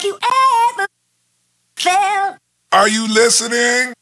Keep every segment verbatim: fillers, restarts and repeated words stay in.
Have you ever felt? Are you listening?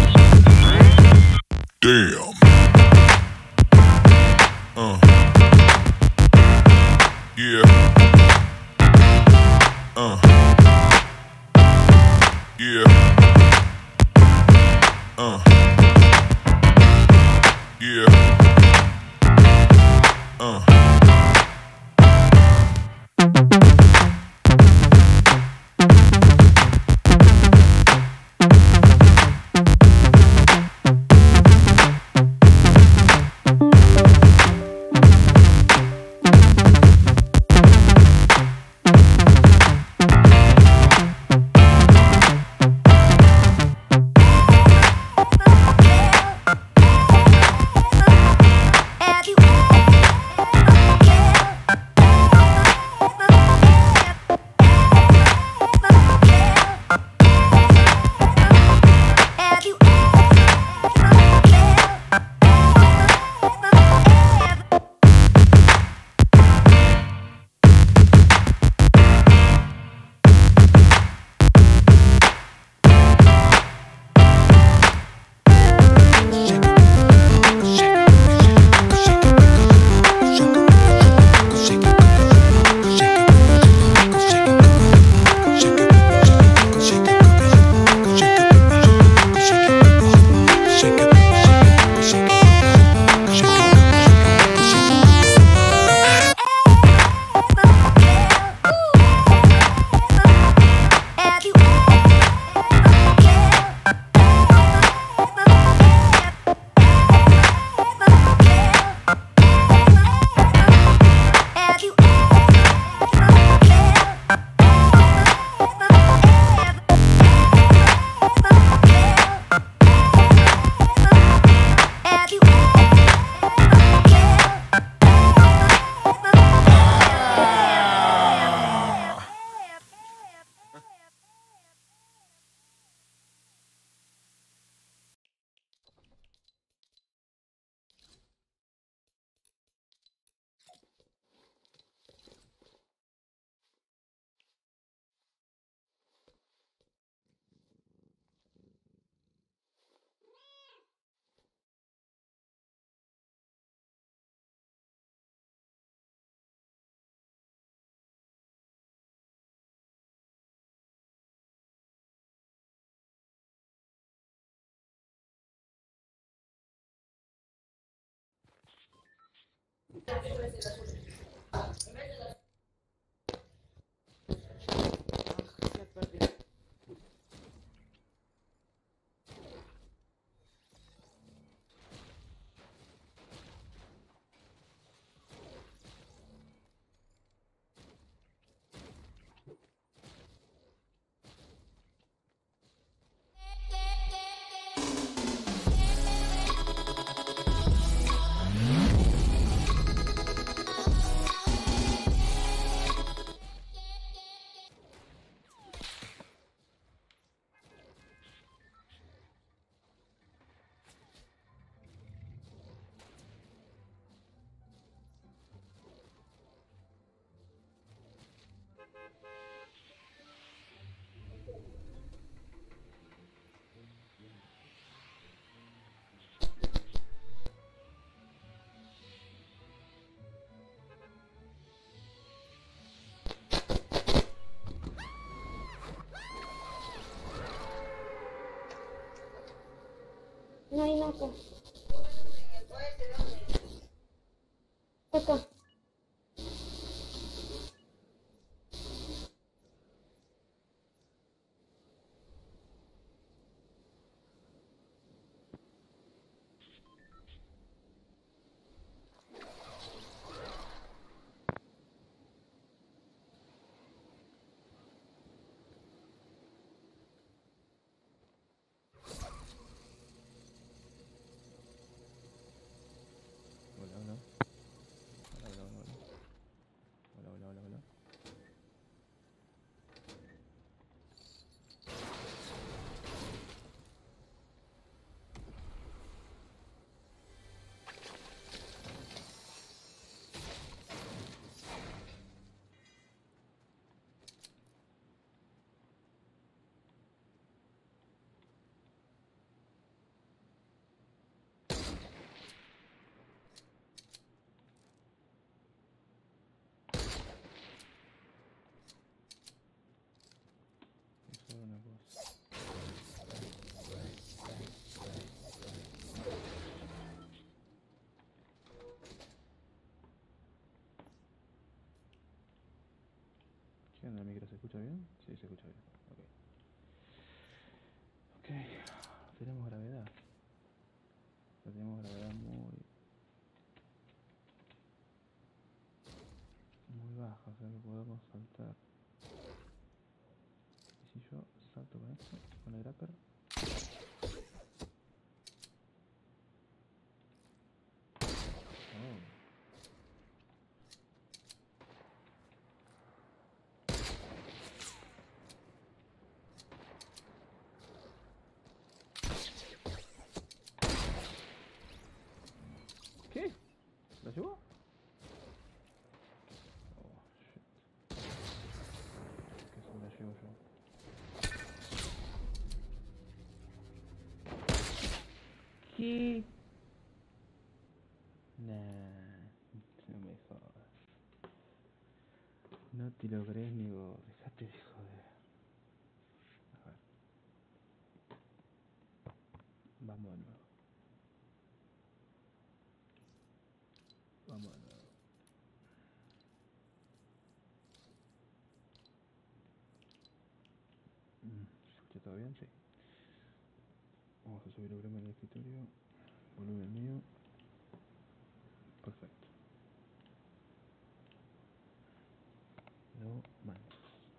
Damn. Uh. Yeah. Uh. Yeah. Uh. Yeah. Uh. No hay nada. Acá. Hola, hola. escucha bien? Sí, se escucha bien. Ok. Ok. Tenemos gravedad. No tenemos gravedad muy... muy baja, o sea que podemos saltar. Y si yo salto con esto, con el grapper. Oh. ¿Qué? ¿La llevó? Oh, shit. Que se la llevo yo. ¿Qué? Nah, no me jodas. No te lo crees ni vos, dejate de joder. A ver. Vamos de nuevo. Vamos de nuevo. Mm, ¿se escucha todo bien? Sí. Vamos a subir el volumen del escritorio. Volumen mío. Perfecto. Lo mando.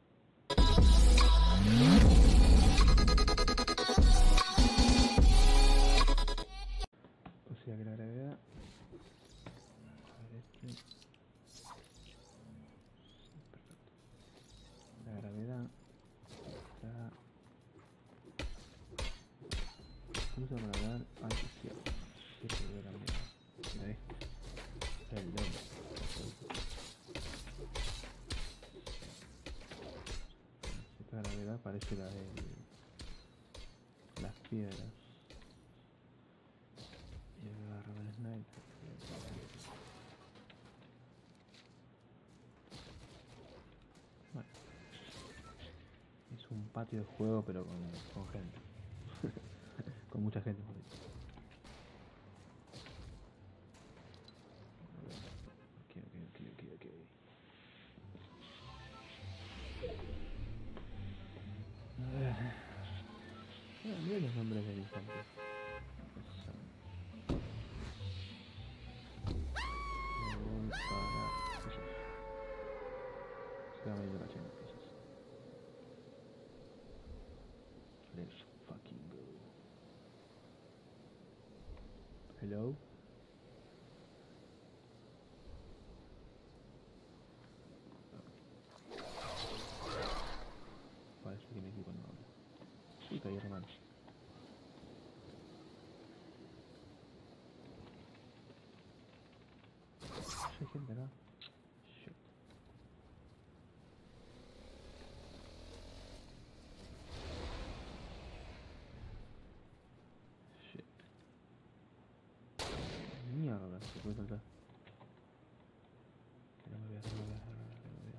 O sea que la gravedad... A ver este... Perfecto. La gravedad está... Usa para dar al izquierdo. Siempre voy a cambiar. Mira este. El doble. Esta gravedad parece la de las piedras. Y agarro el sniper. Bueno. Es un patio de juego pero con, con gente. Con mucha gente por ahí. Ok, ok, ok, ok, ok. A ver. Ah, mira los nombres de elefantes. Me voy para... Se va a venir la cachena, quizás. Let's fucking go. Hello? Parece que mi equipo no habla. Puta, y hermano. Hay gente acá. Shit. Shit. Mierda, se puede saltar. Que no me vea, que no me vea, que no me vea.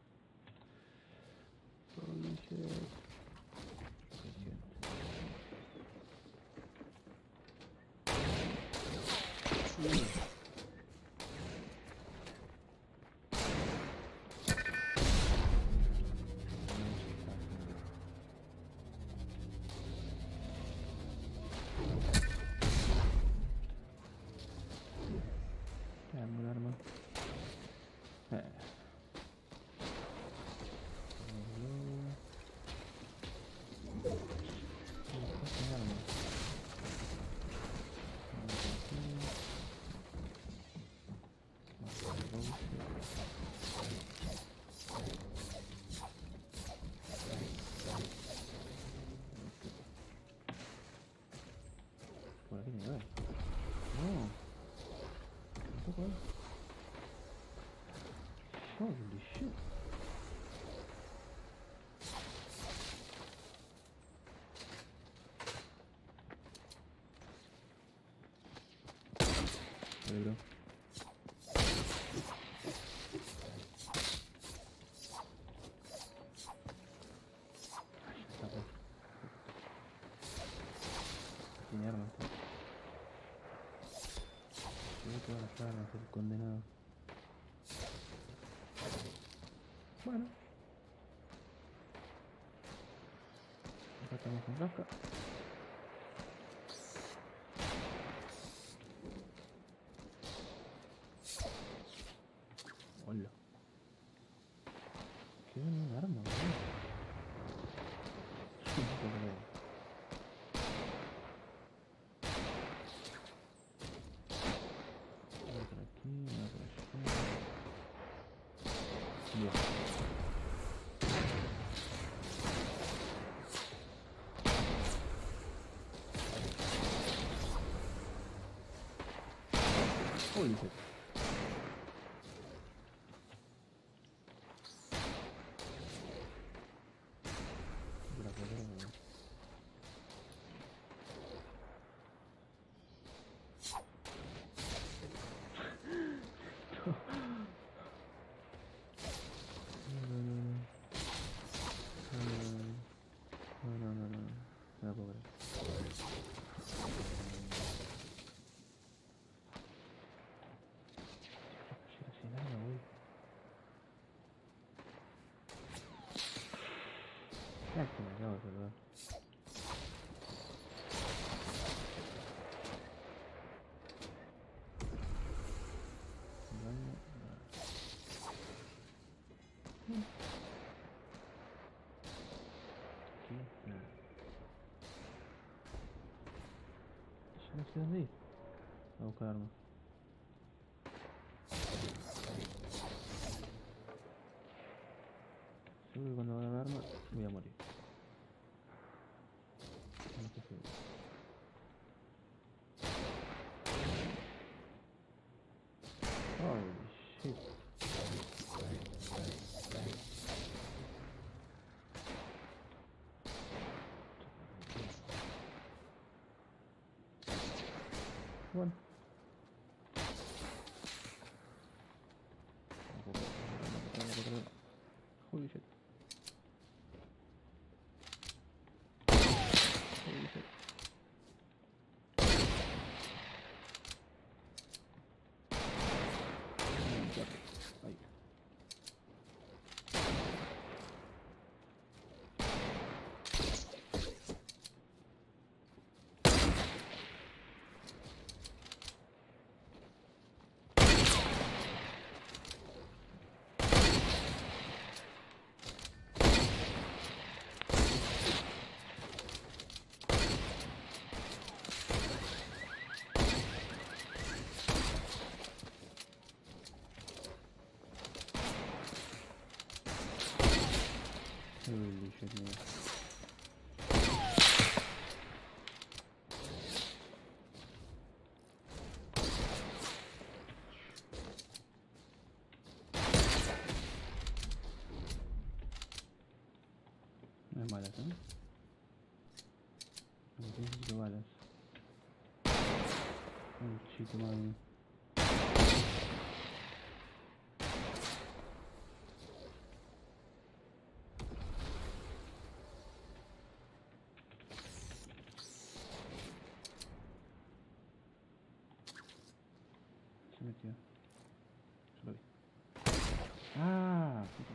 Holy shit. Hay gente. Uh. Dame un arma. Eh. Por aquí me va. No. Tampoco es. Holy shit. Vale, bro. Ay, está por. Tiene armas. Llevo todas las armas, el condenado. Bueno. estamos con Kafka. Hola. Qué buen arma, boludo. Sí, no puedo creer. Voy por aquí, voy por allá. Bien. Holy shit. De la primera, ¿no? No, no, no, no, no, no, no la puedo creer. Casi nada, güey. Casi me acabo de salvar. Daño, nada. Aquí, nada. Ya no sé dónde ir. Voy a buscar armas. Seguro que cuando agarre arma voy a morir. No estoy seguro. Holy shit. Bueno. No puedo creer, no puedo creer, no puedo creer. Holy shit. Holy shit. Ahí. Holy shit, man. No hay balas, ¿eh? No necesito balas. Uy, chico, madre mía. Se metió. Yo lo vi. Ah, puto.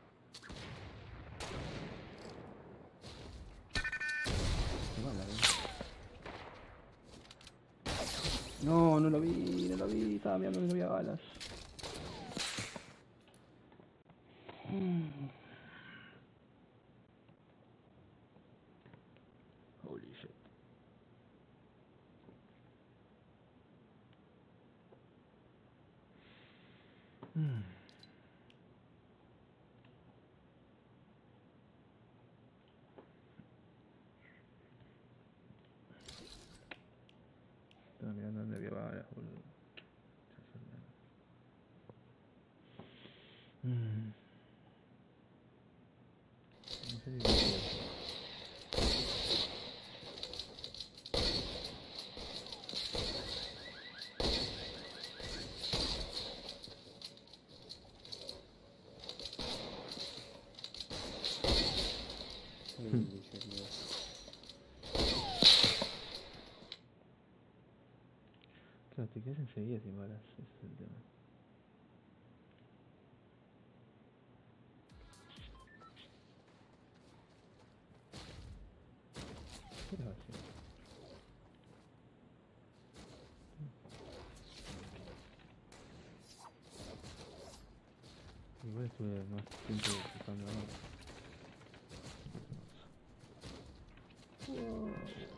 Qué bala, eh. No, no lo vi, no lo vi. Estaba mirando que no había balas. Mm. Holy shit. Mm. Estaba mirando dónde había balas, boludo. Mm. No sé si Holy shit, man. Claro, te quedas enseguida sin balas, ese es el tema. estuve más tiempo buscando ahora. Wow.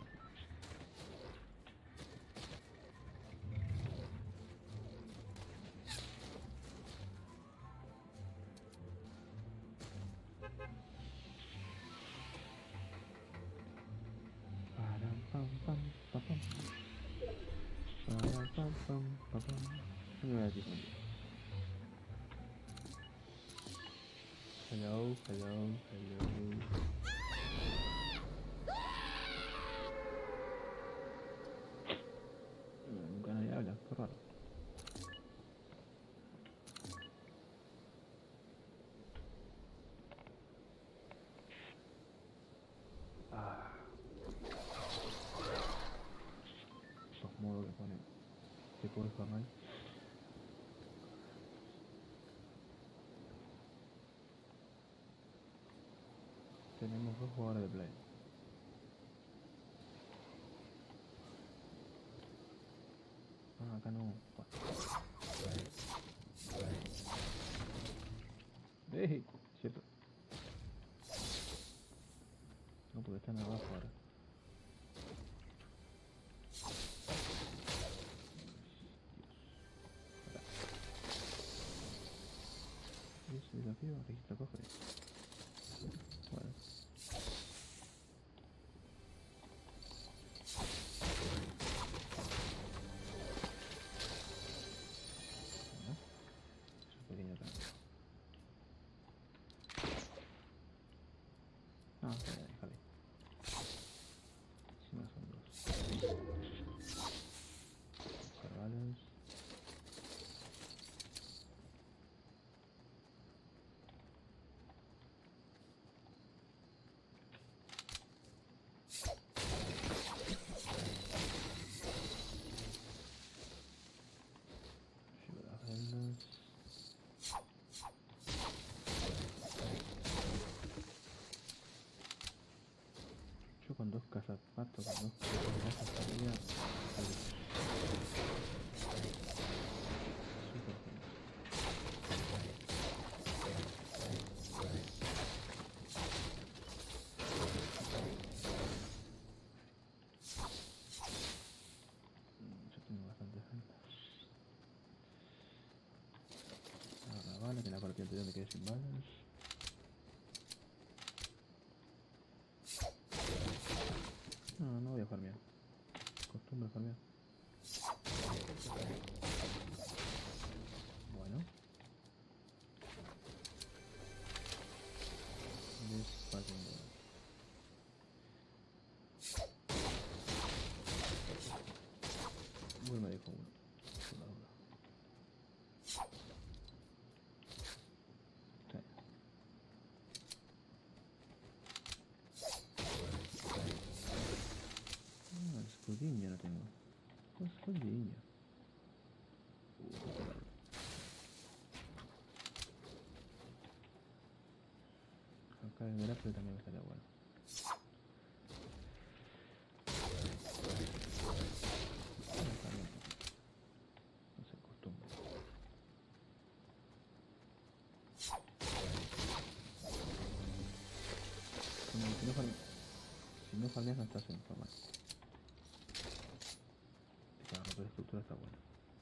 Param, pam, pam, pam, pam. Param, pam, pam, pam, pam. No me voy a decir conmigo. Hello, hello, hello. No, nunca nadie habla, qué raro. Ah. Los modos que pone este pobre Fortnite. Tenemos dos jugadores de play. Ah, acá no. ¡Ey! Cierto. No, porque están abajo ahora. Dios. ¿Y ese desafío? Registra cofre. Bueno. Pequeño cambio. Ah, déjale, déjale. Si no son dos. Cargalos. Llevo las vendas. Yo con dos cazapatos, con dos cazapatos estaría al super genial. Mm, Yo tengo bastantes vendas. Ahora la bala, que en la partida anterior me quedé sin balas. No, no voy a farmear. Costumbre farmear. Bueno. Despacio. Bueno, me dijo uno. Por la duda. Sí. Ah, escudinho no tengo. Escudinho. Uh, qué raro. Acá en el pero también estaría bueno. Acá no, no se acostumbra. Si no, si no farmeas, si no farmeas no estás en forma. Para romper estructura está bueno.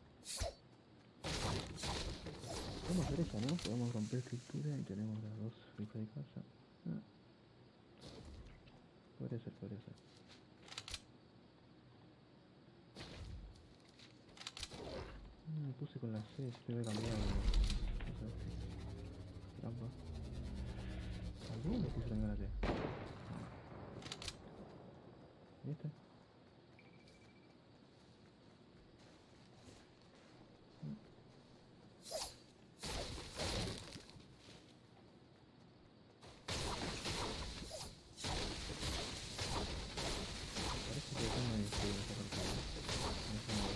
Podemos hacer eso, ¿no? Podemos romper estructura y tenemos las dos rifas de casa. Ah. Podría ser, podría ser. Ah, me puse con la C, se me había cambiado. No sé. Trampa. ¿Alguno me puse con la C? ¿Viste? Parece que acá no hay escudo en esta partida. No sé nada.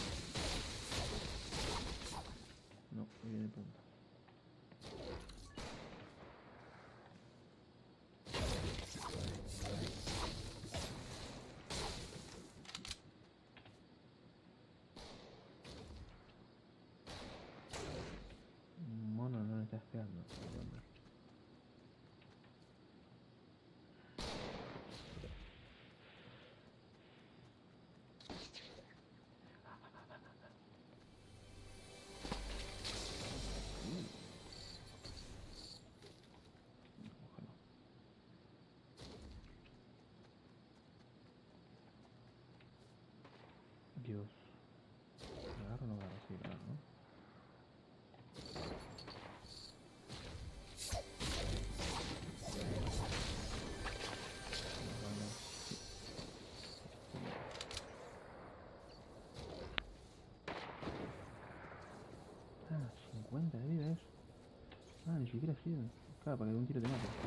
No, viene de punta. siquiera sirve. Claro, para que un tiro te mate.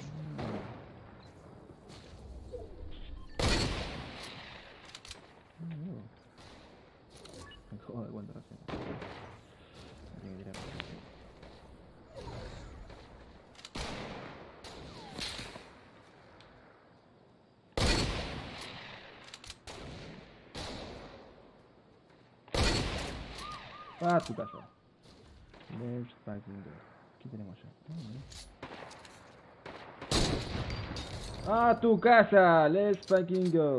Ah, no. Me acabo de cuenta recién. Me tiene que tirar. Ah, tu casa. Let's fucking go. ¿Qué tenemos ya? Ah, tu casa. Let's fucking go.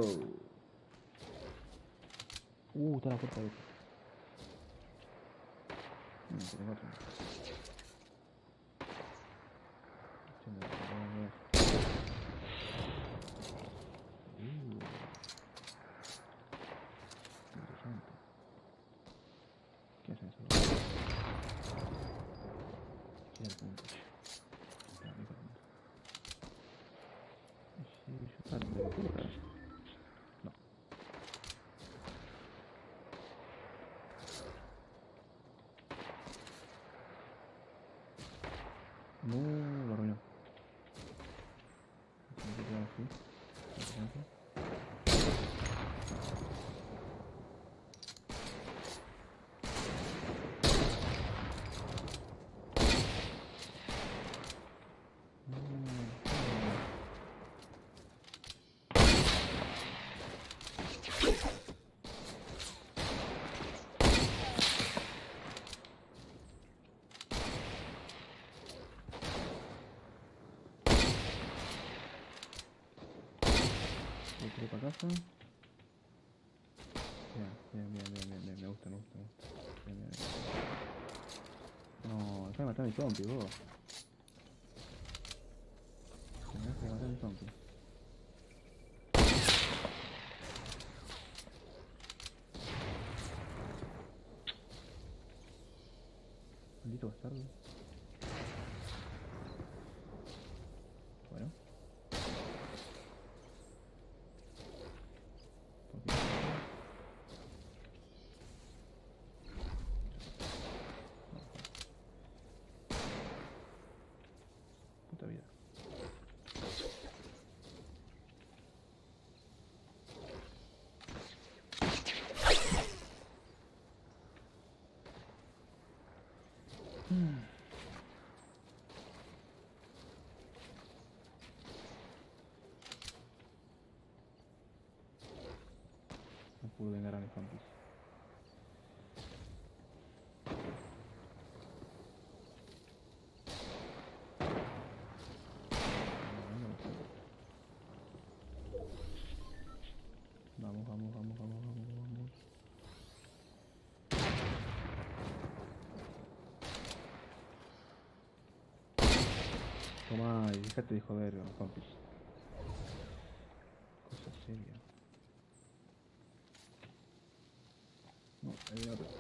Uh, está la puerta de esa. Mm, tenemos otro. Se me va a ver. Uh, interesante. ¿Qué hacen eso? ¿Qué hacen? Está muy corriendo. Sí, yo parto de puta. No. No, lo arruinó. Tengo que quedar así. Voy para casa. Bien, bien, bien, bien, bien, bien, me gusta, me gusta, me gusta. Bien, bien, bien. No, deja de matar a mi zombie, vos. Me deja de matar a mi zombie. Maldito bastardo. Bueno. Puta vida. No pude vengar a mis zombies. Vamos, vamos, vamos, vamos, vamos, vamos. Toma y dejate de joder, zombies. Cosa seria. No, ahí viene otro.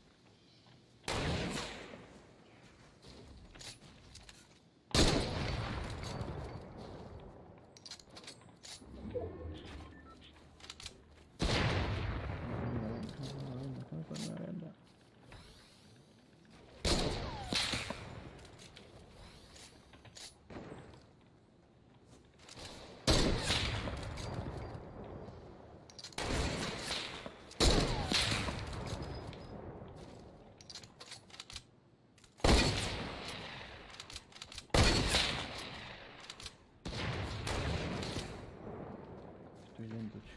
Estoy lento, chico.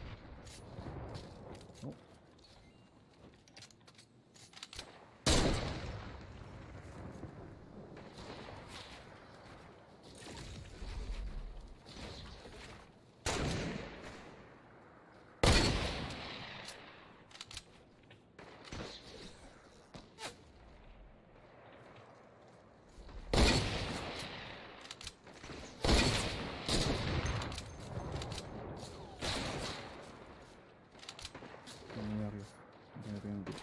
No. Muy arriba. Me tengo que pegar un tiro.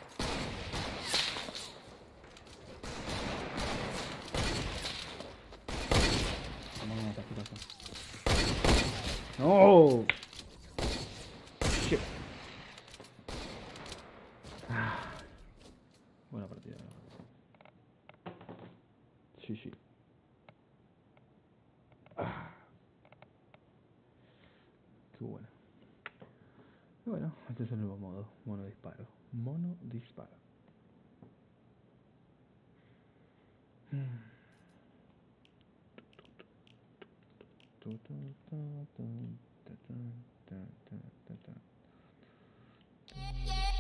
Vamos a matar tu casa. ¡No! Shit. Ah. Buena partida. Sí, sí. Ah, qué bueno. Y bueno, este es el nuevo modo. Mono disparo. Mono disparo. Tu, tu, tu, tu, tu, tu, tu, tu, tu, tu. Yeah.